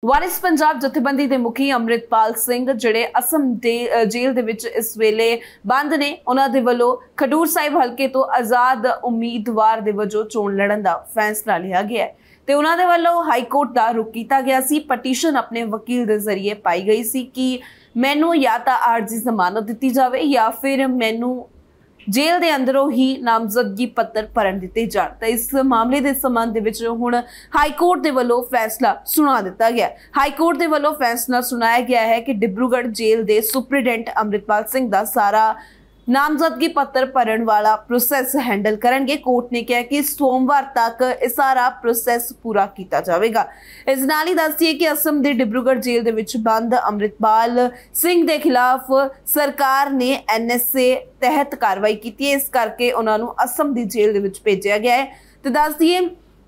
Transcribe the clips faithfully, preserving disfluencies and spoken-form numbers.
ਵਾਰਿਸ पंजाब जथेबंदी के मुखी अमृतपाल सिंह जिहड़े असम दे जेल दे विच इस वेले बंद ने, उन्हां दे वल्लों खडूर साहिब हलके तो आजाद उम्मीदवार दे वजों चोण लड़न दा फैसला लिया गया है ते उन्हां दे वल्लों हाई कोर्ट दा रुख कीता गया सी। पटीशन अपने वकील दे जरिए पाई गई सी कि मैनू या तां आरजी जमानत दित्ती जावे या फिर मैनू जेल के अंदरों ही नामजदगी पत्र भरन दिते जाण। तो इस मामले के संबंध विच हुण हाई कोर्ट के वल्लों फैसला सुना दिता गया। हाई कोर्ट के वल्लों फैसला सुनाया गया है कि डिब्रूगढ़ जेल के सुपरिटेंडेंट अमृतपाल सिंह का सारा नामजदगी पत्र भरन वाला प्रोसैस हैंडल करनगे। कोर्ट ने कहा कि सोमवार तक यह सारा प्रोसैस पूरा किया जाएगा। इस नाल ही दस दिए कि असम के डिब्रूगढ़ जेल दे विच बंद अमृतपाल सिंह के खिलाफ सरकार ने एन एस ए तहत कार्रवाई की है, इस करके उन्होंने असम की जेल दे विच भेजा गया है। तो दस दिए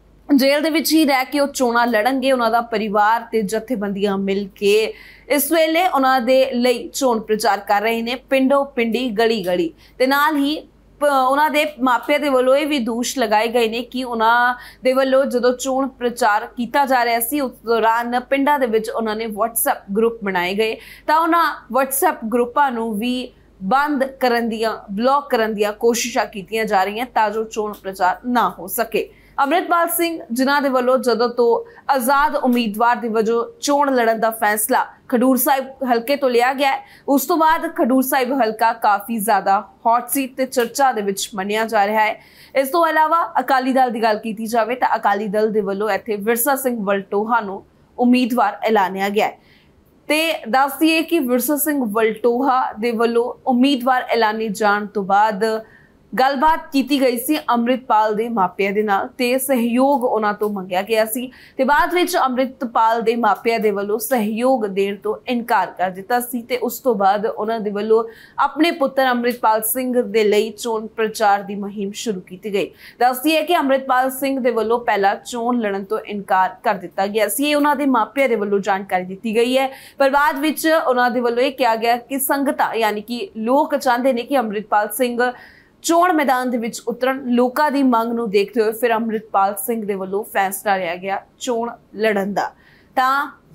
जेल दे विच ही रह के चोणां लड़नगे। उन्हां दा परिवार ते जथेबंदियां मिल के इस वेले उन्हां दे लई चोण प्रचार कर रहे हैं, पिंडों पिंडी गली गली ते नाल ही उन्हां दे मापिਆਂ ਦੇ ਵੱਲੋਂ ਇਹ ਵੀ ਦੋਸ਼ लगाए गए ने कि उन्हां दे ਵੱਲੋਂ ਜਦੋਂ चोण प्रचार किया जा रहा सी उस दौरान पिंडां दे विच उन्हां ने WhatsApp ग्रुप बनाए गए तां उन्हां WhatsApp ग्रुपां नूं भी बंद करन दियां ब्लॉक करन दियां कोशिशां कीतियां जा रही हैं तां जो चोण प्रचार ना हो सके। अमृतपाल सिंह जिन्हां दे वल्लों जदों तो आजाद उम्मीदवार दे वजों चोण लड़न दा फैसला खडूर साहिब हलके तो लिया गया है, उस तो बाद खडूर साहिब हलका काफ़ी ज़्यादा हॉट सीट ते चर्चा दे विच मन्निया जा रहा है। इस तो अलावा अकाली दल की गल की जाए तो अकाली दल दे वल्लों इत्थे विरसा सिंह वलटोहा नूं उम्मीदवार ऐलानिया गया है। ते दस दिए कि विरसा सिंह वलटोहा दे वल्लों उम्मीदवार ऐलाने जाण तो बाद गलबात की गई सी अमृतपाल दे मापिਆਂ दे नाल ते सहयोग उन्हां तो मंगिया गया सी ते बाद विच अमृतपाल दे मापिਆਂ दे वल्लों सहयोग देण तो इनकार कर दिता सी ते उस तो बाद उन्हां दे वल्लों अपने पुत्र अमृतपाल सिंह दे लई चोण प्रचार दी मुहिम शुरू की गई। दसदी है कि अमृतपाल सिंह दे वल्लों पहला चोण लड़न तो इनकार कर दिता गया सी, उन्हां दे मापिਆਂ दे वल्लों जानकारी दी गई है, पर बाद विच उन्हां दे वल्लों यह कहा गया कि संगतां यानी कि लोग चाहते हैं कि अमृतपाल सिंह चोण मैदान दे विच उतरन। लोकां दी मंग नूं देखते हुए फिर अमृतपाल सिंह दे वल्लों फैसला लिया गया चोण लड़न दा। तां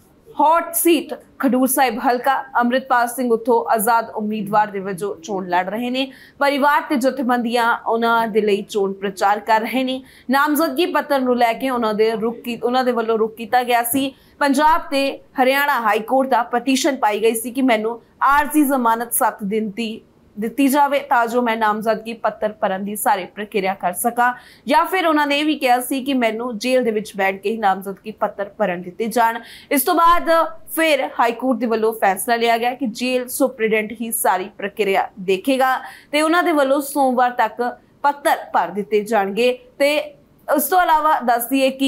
हॉट सीट खडूर साहिब हलका अमृतपाल सिंह उत्थों आजाद उम्मीदवार दे वजों चोण लड़ रहे ने। परिवार ते जथेबंदियां उन्हां दे लई चोण प्रचार कर रहे ने। नामजदगी पत्र नूं लैके उन्हां दे रुख की उन्हां दे वल्लों रुख कीता गया सी। पंजाब ते हरियाणा हाई कोर्ट दा पटीशन पाई गई सी कि मैनूं आरजी जमानत सत्त दिन दी दिती जाए तां जो मैं नामजदगी पत्र भरन की सारी प्रक्रिया कर सका, या फिर उन्होंने भी कहा सी कि मैनू जेल दे विच बैठ के ही नामजदगी पत्र भरन दिते जाण। इस तो बाद फिर हाई कोर्ट के वल्लों फैसला लिया गया कि जेल सुपरिटेंडेंट ही सारी प्रक्रिया देखेगा ते उन्हां दे वल्लों सोमवार तक पत्र भर दिते जाणगे। ते उस तो अलावा दस दिए कि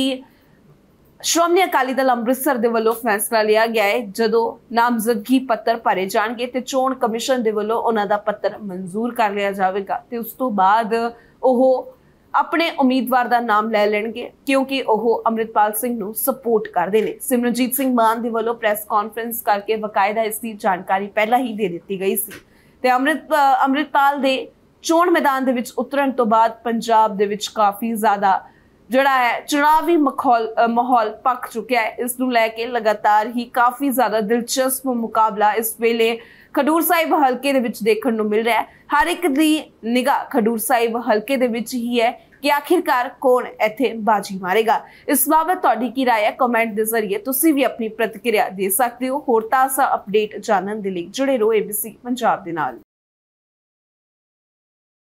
श्रोमणी अकाली दल अमृतसर दे वल्लों फैसला लिया गया है जदों नामजदगी पत्र भरे जाणगे ते चोण कमिशन दे वल्लों उन्हां दा पत्र मंजूर कर लिया जाएगा ते उस तो बाद ओह अपने उम्मीदवार का नाम लै लैणगे क्योंकि ओह अमृतपाल सिंह नूं सपोर्ट करदे ने। सिमरनजीत सिंह मान दे वल्लों प्रैस कॉन्फ्रेंस करके बकायदा इसकी जानकारी पहला ही दे दी गई सी ते अमृत अमृतपाल दे चोण मैदान दे विच उतरन तो बाद पंजाब दे विच काफ़ी ज़्यादा जोड़ा है चुनावी माहौल माहौल पक चुका है। इस नूं लैके लगातार ही काफ़ी ज़्यादा दिलचस्प मुकाबला इस वेले खडूर साहिब हलके दे विच देखण नूं मिल रहा है। हर एक दी निगाह खडूर साहिब हलके दे विच ही है कि आखिरकार कौन इत्थे बाजी मारेगा। इस बाबत तुहाडी की राय है, कमेंट के जरिए तुसीं भी अपनी प्रतिक्रिया दे सकते हो। होर ताज़ा अपडेट जानन दे लई जुड़े रहो एबीसी पंजाब दे नाल।